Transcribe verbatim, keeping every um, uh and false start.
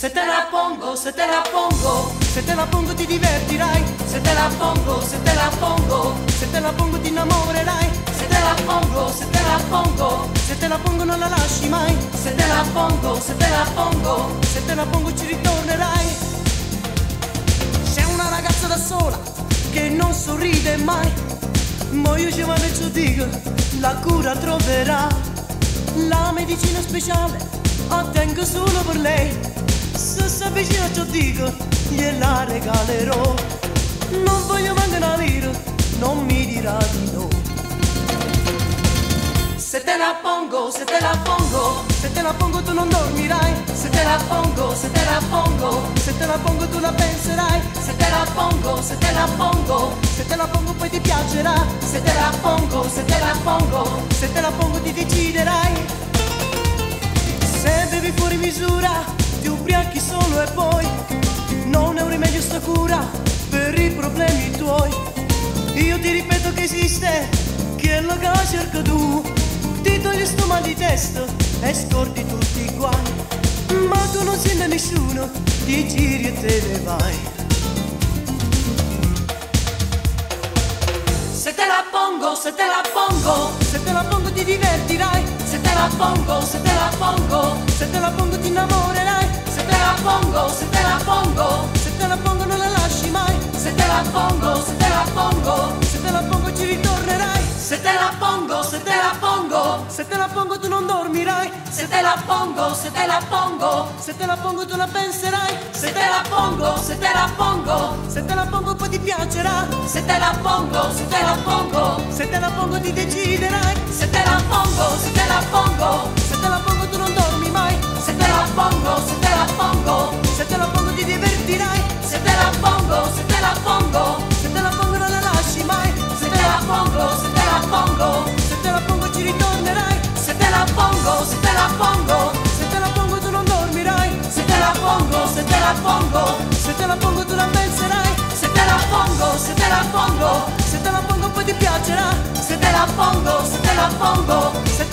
Se te la pongo, se te la pongo, se te la pongo ti divertirai. Se te la pongo, se te la pongo, se te la pongo ti innamorerai. Se te la pongo, se te la pongo, se te la pongo non la lasci mai. Se te la pongo, se te la pongo, se te la pongo ci ritornerai. C'è una ragazza da sola che non sorride mai, ma io ci vado e ci dico, la cura troverà. La medicina speciale ottengo solo per lei. Se si avvicina ci dico, gliela regalerò. Non voglio manco una lira, non mi dirà di no. Se te la pongo, se te la pongo, se te la pongo tu non dormirai. Se te la pongo, se te la pongo, se te la pongo tu la penserai. Se te la pongo, se te la pongo, se te la pongo poi ti piacerà. Se te la pongo, se te la pongo, se te la pongo ti deciderai. Se bevi fuori misura ti ubriachi solo e poi non è un rimedio sta cura per i problemi tuoi. Io ti ripeto che esiste, che lo che cerca tu, ti togli sto mal di testa e scordi tutti i guai. Ma tu non senti nessuno, ti giri e te ne vai. Se te la pongo, se te la pongo, se te la pongo ti divertirai. Se te la pongo, se te la pongo, se te la pongo ti innamorerai. Se te la pongo, se te la pongo, se te la pongo non la lasci mai. Se te la pongo, se te la pongo, se te la pongo ci ritornerai. Se te la pongo, se te la pongo, se te la pongo tu non dormirai. Se te la pongo, se te la pongo, se te la pongo tu la penserai. Se te la pongo, se te la pongo, se te la pongo poi ti piacerà. Se te la pongo, se te la pongo, se te la pongo ti deciderai. Se te la pongo, se te la pongo, se te la pongo tu non dormi mai. Se te la pongo, se te la pongo, se te la pongo ti divertirai. Se te la pongo, se te la pongo, se te la pongo non la lasci mai. Se te la pongo, se te la pongo, se te la pongo ci ritornerai. Se te la pongo, se te la pongo, se te la pongo tu non dormirai. Se te la pongo, se te la pongo, se te la pongo tu la penserai. Se te la pongo, se te la pongo, se te la pongo poi ti piacerà. Se te la pongo, se te la pongo, se